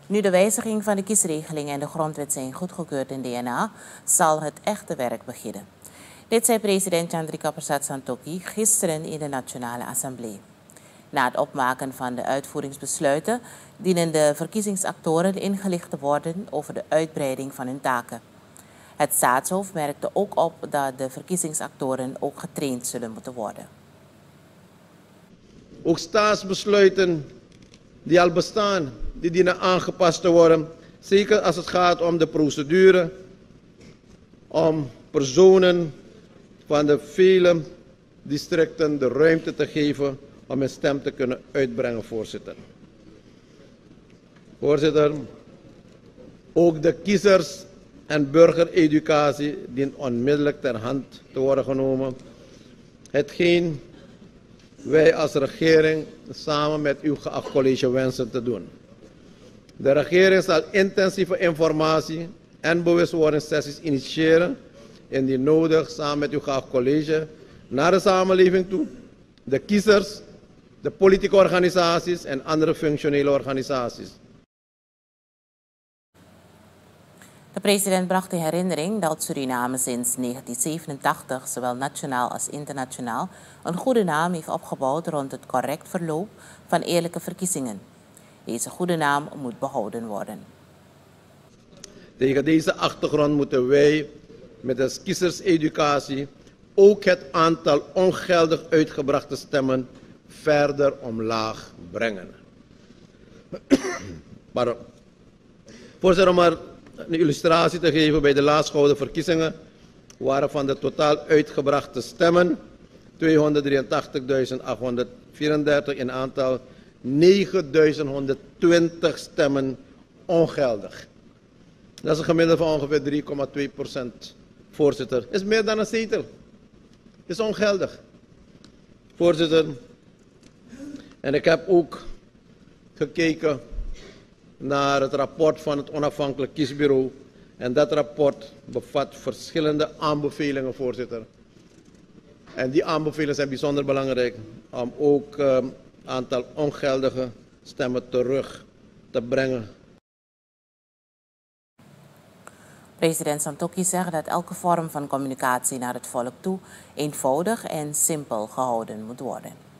Nu de wijziging van de kiesregeling en de grondwet zijn goedgekeurd in DNA, zal het echte werk beginnen. Dit zei president Chandrika Prasad Santokhi gisteren in de Nationale Assemblée. Na het opmaken van de uitvoeringsbesluiten dienen de verkiezingsactoren ingelicht te worden over de uitbreiding van hun taken. Het staatshoofd merkte ook op dat de verkiezingsactoren ook getraind zullen moeten worden. Ook staatsbesluiten die al bestaan, die dienen aangepast te worden. Zeker als het gaat om de procedure, om personen van de vele districten de ruimte te geven om hun stem te kunnen uitbrengen, voorzitter. Voorzitter, ook de kiezers- en burgereducatie dient onmiddellijk ter hand te worden genomen. Hetgeen wij als regering samen met uw geacht college wensen te doen. De regering zal intensieve informatie- en bewustwordingssessies initiëren, indien nodig, samen met uw geacht college, naar de samenleving toe, de kiezers, de politieke organisaties en andere functionele organisaties. De president bracht in herinnering dat Suriname sinds 1987, zowel nationaal als internationaal, een goede naam heeft opgebouwd rond het correct verloop van eerlijke verkiezingen. Deze goede naam moet behouden worden. Tegen deze achtergrond moeten wij met de kiezerseducatie ook het aantal ongeldig uitgebrachte stemmen verder omlaag brengen. Maar, voorzitter, om maar een illustratie te geven, bij de laatstgehouden verkiezingen waren van de totaal uitgebrachte stemmen 283.834 in aantal 9.120 stemmen ongeldig. Dat is een gemiddelde van ongeveer 3,2%, voorzitter. Dat is meer dan een zetel. Dat is ongeldig. Voorzitter, en ik heb ook gekeken naar het rapport van het onafhankelijk kiesbureau. En dat rapport bevat verschillende aanbevelingen, voorzitter. En die aanbevelingen zijn bijzonder belangrijk om ook het aantal ongeldige stemmen terug te brengen. President Santokhi zegt dat elke vorm van communicatie naar het volk toe eenvoudig en simpel gehouden moet worden.